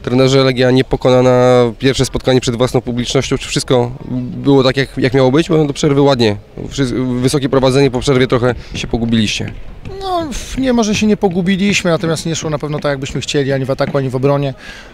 Trenerze, Legia niepokonana, pierwsze spotkanie przed własną publicznością, czy wszystko było tak jak miało być? Bo do przerwy ładnie, wysokie prowadzenie, po przerwie trochę się pogubiliście. No, nie, może się nie pogubiliśmy, natomiast nie szło na pewno tak, jakbyśmy chcieli, ani w ataku, ani w obronie.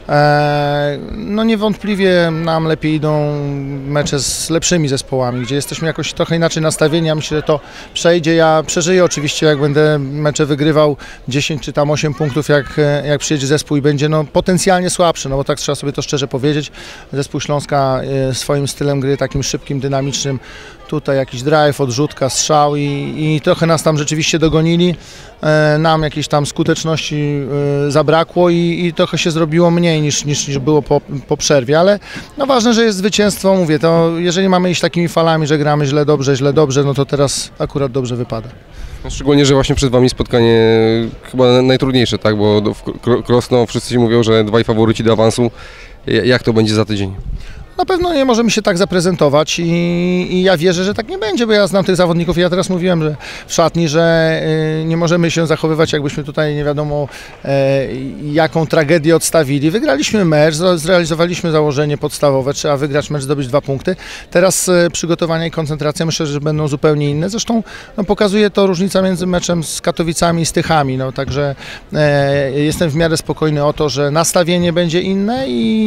No niewątpliwie nam lepiej idą mecze z lepszymi zespołami, gdzie jesteśmy jakoś trochę inaczej nastawieni. Ja myślę, że to przejdzie. Ja przeżyję oczywiście, jak będę mecze wygrywał 10 czy tam 8 punktów, jak przyjedzie zespół i będzie no, potencjalnie słabszy, no bo tak trzeba sobie to szczerze powiedzieć. Zespół Śląska swoim stylem gry, takim szybkim, dynamicznym, tutaj jakiś drive, odrzutka, strzał i trochę nas tam rzeczywiście dogonili. Nam jakiejś tam skuteczności zabrakło i trochę się zrobiło mniej niż było po przerwie, ale no ważne, że jest zwycięstwo, mówię, to jeżeli mamy iść takimi falami, że gramy źle, dobrze, no to teraz akurat dobrze wypada. No, szczególnie, że właśnie przed Wami spotkanie chyba najtrudniejsze, tak, bo w Krosno wszyscy mówią, że dwaj faworyci do awansu. Jak to będzie za tydzień? Na pewno nie możemy się tak zaprezentować i ja wierzę, że tak nie będzie, bo ja znam tych zawodników i ja teraz mówiłem, że w szatni, że nie możemy się zachowywać, jakbyśmy tutaj nie wiadomo jaką tragedię odstawili. Wygraliśmy mecz, zrealizowaliśmy założenie podstawowe, trzeba wygrać mecz, zdobyć 2 punkty. Teraz przygotowania i koncentracja myślę, że będą zupełnie inne. Zresztą no, pokazuje to różnica między meczem z Katowicami i z Tychami, no, także jestem w miarę spokojny o to, że nastawienie będzie inne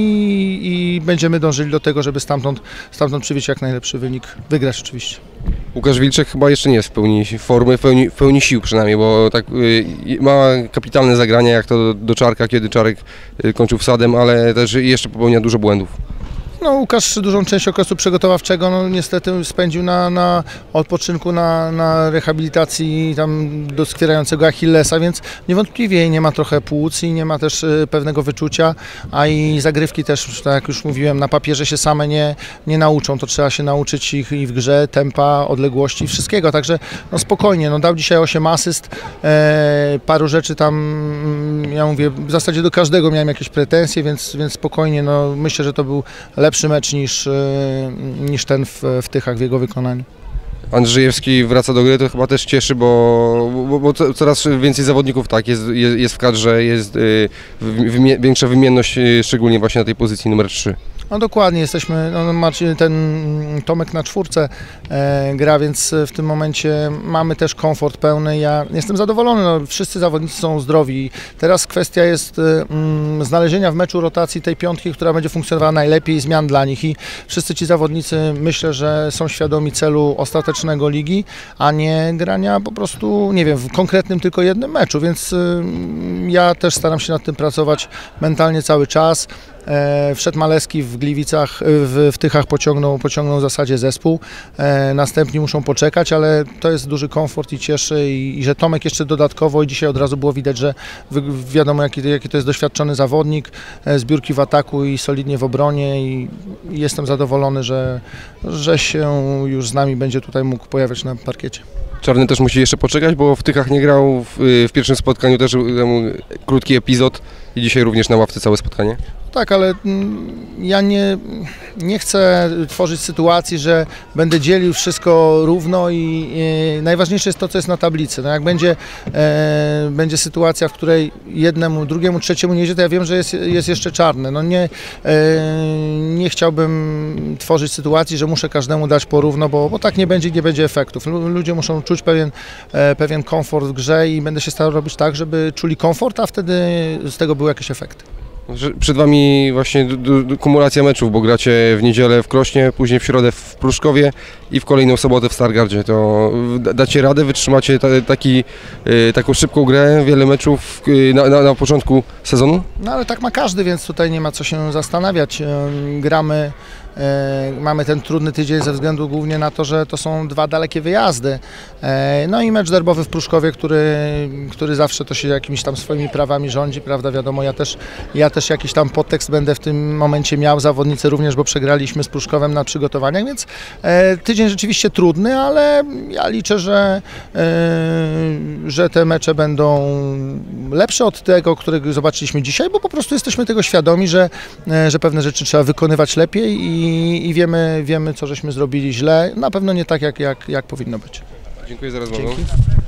i będziemy dążyli do tego, żeby stamtąd przywieźć jak najlepszy wynik, wygrać oczywiście. Łukasz Wilczek chyba jeszcze nie jest w pełni formy, w pełni sił przynajmniej, bo tak ma kapitalne zagrania jak to do Czarka, kiedy Czarek kończył wsadem, ale też jeszcze popełnia dużo błędów. No, Łukasz dużą część okresu przygotowawczego no, niestety spędził na odpoczynku, na rehabilitacji tam doskwierającego Achillesa, więc niewątpliwie nie ma trochę płuc i nie ma też pewnego wyczucia, a i zagrywki też, tak jak już mówiłem, na papierze się same nie nauczą, to trzeba się nauczyć ich i w grze, tempa, odległości, wszystkiego, także no, spokojnie, no, dał dzisiaj 8 asyst, paru rzeczy tam, ja mówię, w zasadzie do każdego miałem jakieś pretensje, więc spokojnie, no, myślę, że to był lepszy mecz niż ten w Tychach w jego wykonaniu. Andrzejewski wraca do gry, to chyba też cieszy, bo coraz więcej zawodników tak jest w kadrze, jest większa wymienność, szczególnie właśnie na tej pozycji numer 3. No dokładnie, jesteśmy, no, ten Tomek na 4 gra, więc w tym momencie mamy też komfort pełny. Ja jestem zadowolony, no, wszyscy zawodnicy są zdrowi. Teraz kwestia jest znalezienia w meczu rotacji tej piątki, która będzie funkcjonowała najlepiej, zmian dla nich i wszyscy ci zawodnicy myślę, że są świadomi celu ostatecznego ligi, a nie grania po prostu, nie wiem, w konkretnym tylko jednym meczu, więc ja też staram się nad tym pracować mentalnie cały czas. Wszedł Maleski w Gliwicach, w Tychach pociągnął w zasadzie zespół. Następni muszą poczekać, ale to jest duży komfort i cieszy i że Tomek jeszcze dodatkowo i dzisiaj od razu było widać, że wiadomo jaki to jest doświadczony zawodnik, zbiórki w ataku i solidnie w obronie i jestem zadowolony, że się już z nami będzie tutaj mógł pojawiać na parkiecie. Czarny też musi jeszcze poczekać, bo w Tychach nie grał, w pierwszym spotkaniu też krótki epizod i dzisiaj również na ławce całe spotkanie. Tak, ale ja nie chcę tworzyć sytuacji, że będę dzielił wszystko równo i najważniejsze jest to, co jest na tablicy. No jak będzie sytuacja, w której jednemu, drugiemu, trzeciemu nie idzie, to ja wiem, że jest jeszcze Czarny. No nie chciałbym tworzyć sytuacji, że muszę każdemu dać porówno, bo tak nie będzie efektów. Ludzie muszą czuć pewien komfort w grze i będę się starał robić tak, żeby czuli komfort, a wtedy z tego były jakieś efekty. Przed Wami właśnie kumulacja meczów, bo gracie w niedzielę w Krośnie, później w środę w Pruszkowie i w kolejną sobotę w Stargardzie. To dacie radę, wytrzymacie taką szybką grę, wiele meczów na początku sezonu? No ale tak ma każdy, więc tutaj nie ma co się zastanawiać. Mamy ten trudny tydzień ze względu głównie na to, że to są 2 dalekie wyjazdy. No i mecz derbowy w Pruszkowie, który zawsze to się jakimiś tam swoimi prawami rządzi, prawda, wiadomo, ja też jakiś tam podtekst będę w tym momencie miał, zawodnicy również, bo przegraliśmy z Pruszkowem na przygotowaniach, więc tydzień rzeczywiście trudny, ale ja liczę, że te mecze będą lepsze od tego, którego zobaczyliśmy dzisiaj, bo po prostu jesteśmy tego świadomi, że pewne rzeczy trzeba wykonywać lepiej i wiemy, co żeśmy zrobili źle. Na pewno nie tak, jak powinno być. Dziękuję za rozmowę. Dzięki.